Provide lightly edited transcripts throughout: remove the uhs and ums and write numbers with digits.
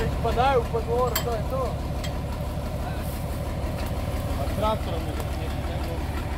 Pa daju po dvoru, to je to. A traktorom je da nije nego...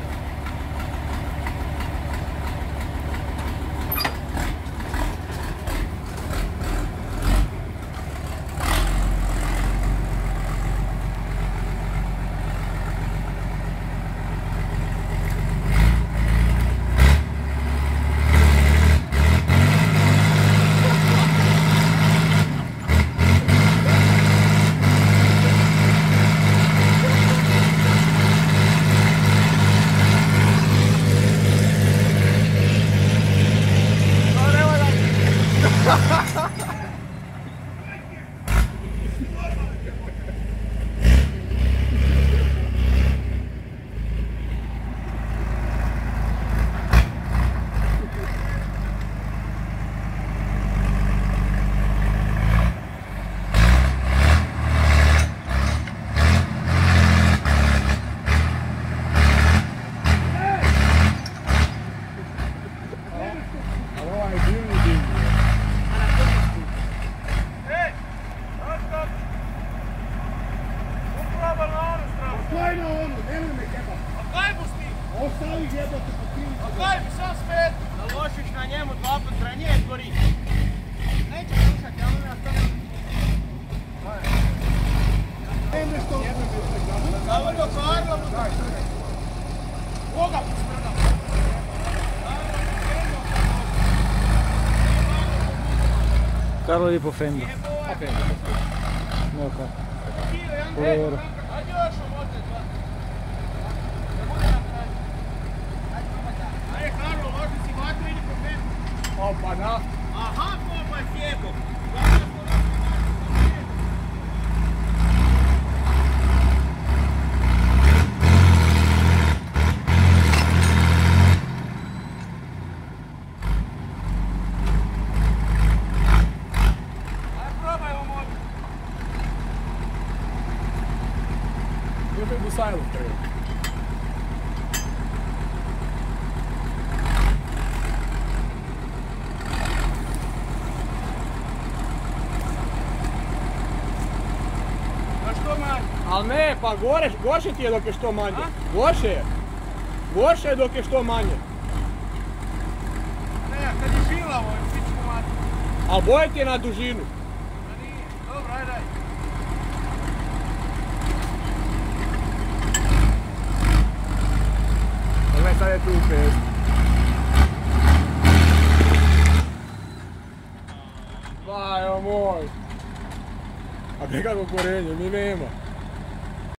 Ostavi jebate po tim. A kaj bi sam svet? Naložiš na njemu 2 put ranije gori. Neće slušati, ali nas to ne... Neme što jedno bi se gledali. Zavrlo Karlo mu da. Koga posprda? Karlo je po Fenda. A Fenda. No kako? Ajde još omote 2. Ajde Karlo, loži si vatru, idi po Fendu. Opa, da. Aha, popa je sjebo. Još je Busajlov treba. A što manje? Al ne, pa gorše ti je dok je što manje. Gorše je. Gorše je dok je što manje. Ne, kad je žilavo, svi ćemo mati. Al boje ti je na dužinu. A nije. Dobro, ajde, ajde. Ovo sad je tu u pestu. Pa, evo moj. A nekako korenje, mi nema.